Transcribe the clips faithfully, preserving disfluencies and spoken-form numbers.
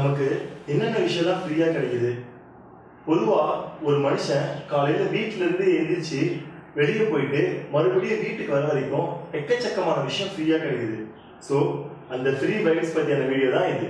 நமக்கு என்னென்ன விஷயம்லாம் ஃப்ரீயா கிடைக்குது? பொதுவா ஒரு மனுஷன் காலையில வீட்டுல இருந்து எந்திரிச்சு வெளியே போயிட்டு மறுபடியும் வீட்டுக்கு வர வரைக்கும் எக்கச்சக்கமான விஷயம் ஃப்ரீயா கிடைக்குது. ஸோ அந்த ஃப்ரீ வைப்ஸ் பத்தியான வீடியோ தான் இது.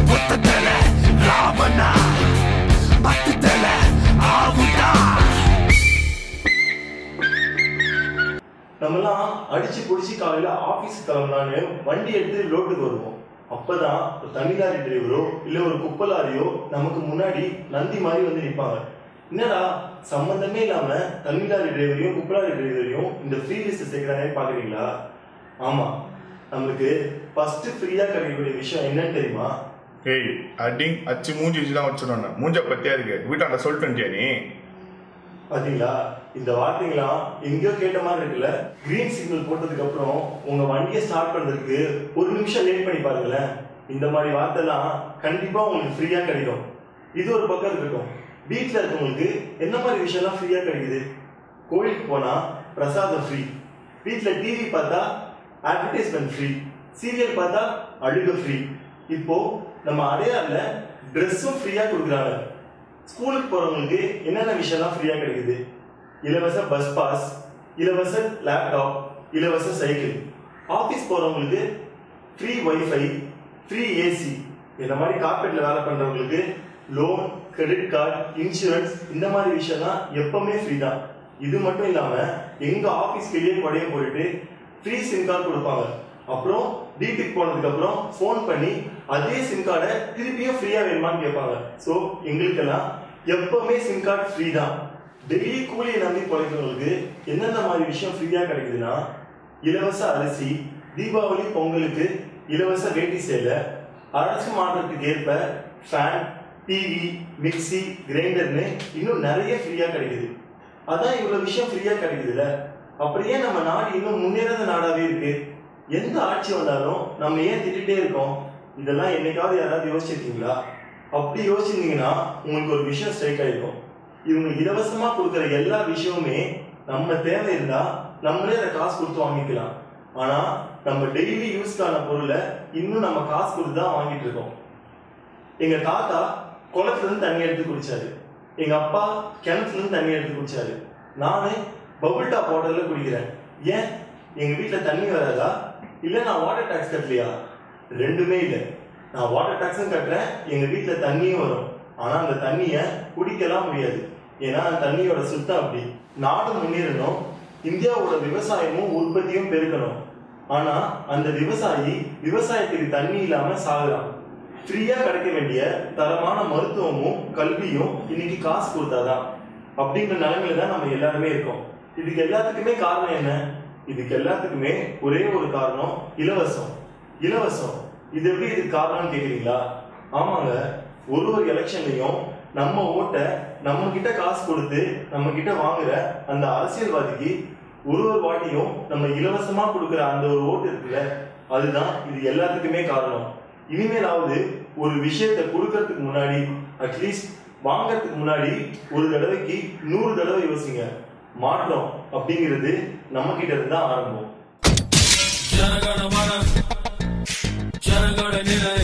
நம்மலாம் அடிச்சு பிடிச்சி காலையில ஆபீஸ் கிளம்பலான்னு வண்டி எடுத்து ரோட்டுக்கு வருவோம். அப்பதான் ஒரு தனிலாரி டிரைவரோ இல்ல ஒரு குப்பலாரியோ நமக்கு முன்னாடி நந்தி மாதிரி வந்து நிற்பாங்க. என்னடா சம்பந்தமே இல்லாம தனிலாரி டிரைவரையும் குப்பலாரி டிரைவரையும் இந்த ஃப்ரீ லிஸ்ட் சேர்க்கிறாங்க பாக்குறீங்களா? ஆமா, நம்மளுக்கு ஃபர்ஸ்ட் ஃப்ரீயா கிடைக்கக்கூடிய விஷயம் என்னன்னு தெரியுமா? ஏய் அடிங் அச்சு மூஞ்சி வச்சுதான் வச்சிடணும். மூஞ்ச பத்தியா இருக்கு வீட்டாண்ட சொல்லிட்டு நீ பாத்தீங்களா? இந்த வார்த்தைகளாம் எங்கேயோ கேட்ட மாதிரி இருக்குல்ல. கிரீன் சிக்னல் போட்டதுக்கு அப்புறம் உங்க வண்டியை ஸ்டார்ட் பண்றதுக்கு ஒரு நிமிஷம் லேட் பண்ணி பாருங்களேன். இந்த மாதிரி வார்த்தை எல்லாம் கண்டிப்பா உங்களுக்கு ஃப்ரீயா கிடைக்கும். இது ஒரு பக்கம் இருக்கட்டும், வீட்டுல இருக்கவங்களுக்கு என்ன மாதிரி விஷயம் எல்லாம் ஃப்ரீயா கிடைக்குது? கோயிலுக்கு போனா பிரசாதம் ஃப்ரீ, வீட்டுல டிவி பார்த்தா அட்வர்டைஸ்மெண்ட் ஃப்ரீ, சீரியல் பார்த்தா அழுக ஃப்ரீ. இப்போ நம்ம அடையாள ட்ரெஸ்ஸும் ஃப்ரீயா கொடுக்குறாங்க. ஸ்கூலுக்கு போறவங்களுக்கு என்னென்ன விஷயம்லாம் ஃப்ரீயா கிடைக்குது? இலவச பஸ் பாஸ், இலவச லேப்டாப், இலவச சைக்கிள். ஆபீஸ் போறவங்களுக்கு ஃப்ரீ வைஃபை, ஃப்ரீ ஏசி. இந்த மாதிரி கார்பரேட்ல வேலை பண்றவங்களுக்கு லோன், கிரெடிட் கார்டு, இன்சூரன்ஸ், இந்த மாதிரி விஷயம்லாம் எப்பவுமே ஃப்ரீ தான். இது மட்டும் இல்லாம எங்க ஆபீஸ் வெளியே கொடைய போயிட்டு ஃப்ரீ சிம் கார்டு கொடுப்பாங்க. அப்புறம் வீட்டுக்கு போனதுக்கு அப்புறம் போன் பண்ணி அதே சிம் கார்டை திருப்பியும் ஃப்ரீயா வேணுமான்னு கேட்பாங்க. சோ எங்களுக்கெல்லாம் எப்பவுமே சிம் கார்டு ஃப்ரீ தான். டெய்லி கூலியை நம்பி பொழைக்கிறவங்களுக்கு என்னென்ன மாதிரி விஷயம் ஃப்ரீயா கிடைக்குதுன்னா, இலவச அரிசி, தீபாவளி பொங்கலுக்கு இலவச வேட்டி சேலை, அரசு மாற்றத்துக்கு ஏற்ப ஃபேன், டிவி, மிக்சி, கிரைண்டர்னு இன்னும் நிறைய ஃப்ரீயா கிடைக்குது. அதான் இவ்வளவு விஷயம் ஃப்ரீயா கிடைக்குதுல்ல, அப்படியே நம்ம நாடு இன்னும் முன்னேறாத நாடாவே இருக்கு. எந்த ஆட்சி வந்தாலும் நம்ம ஏன் திட்டே இருக்கோம்? இதெல்லாம் என்னைக்காவது யாராவது யோசிச்சிருக்கீங்களா? அப்படி யோசிச்சிருந்தீங்கன்னா உங்களுக்கு ஒரு விஷயம் ஸ்ட்ரைக் ஆயிருக்கும். இவங்க இலவசமா கொடுக்குற எல்லா விஷயமுமே நம்ம தேவை இருந்தா நம்மளே அதை காசு கொடுத்து வாங்கிக்கலாம். ஆனா நம்ம டெய்லி யூஸ்க்கான பொருளை இன்னும் நம்ம காசு கொடுத்து தான் வாங்கிட்டு இருக்கோம். எங்க தாத்தா குளத்துல இருந்து தண்ணி எடுத்து குடிச்சாரு, எங்க அப்பா கிணத்துல இருந்து தண்ணி எடுத்து குடிச்சாரு, நானே பபுள் டாப் வாட்டர்ல குடிக்கிறேன். ஏன்? எங்க வீட்டுல தண்ணி வராதா? இல்ல நான் வாட்டர் டாக்ஸ் கட்டலையா? ரெண்டுமே இல்லை. நான் வாட்டர் டாக்ஸும் கட்டுறேன், எங்க வீட்டுல தண்ணியும் வரும். ஆனா அந்த தண்ணிய குடிக்கலாம் முடியாது. ஏன்னா அந்த தண்ணியோட சுத்தம் அப்படி. நாடு முன்னேறணும், இந்தியாவோட விவசாயமும் உற்பத்தியும் பெருக்கணும். ஆனா அந்த விவசாயி விவசாயத்துக்கு தண்ணி இல்லாம சாகுறான். ஃப்ரீயா கிடைக்க வேண்டிய தரமான மருத்துவமும் கல்வியும் இன்னைக்கு காசு கொடுத்தாதான். அப்படிங்கிற நிலைமையில தான் நம்ம எல்லாருமே இருக்கோம். இதுக்கு எல்லாத்துக்குமே காரணம் என்ன? இதுக்கு எல்லாத்துக்குமே ஒரே ஒரு காரணம், இலவசம். இலவசம் இது எப்படி இதுக்கு காரணம்னு கேக்குறீங்களா? ஆமாங்க, ஒரு ஒரு எலெக்ஷன்லயும் நம்ம ஓட்டை நம்ம கிட்ட காசு கொடுத்து நம்ம கிட்ட வாங்குற அந்த அரசியல்வாதிக்கு ஒரு ஒரு வாட்டியும் நம்ம இலவசமா கொடுக்குற அந்த ஒரு ஓட்டு இருக்குல்ல, அதுதான் இது எல்லாத்துக்குமே காரணம். இனிமேலாவது ஒரு விஷயத்தை கொடுக்கறதுக்கு முன்னாடி, அட்லீஸ்ட் வாங்கறதுக்கு முன்னாடி ஒரு தடவைக்கு நூறு தடவை யோசிங்க. மாற்றம் அப்படிங்கிறது நம்ம கிட்ட இருந்தா ஆரம்பம்.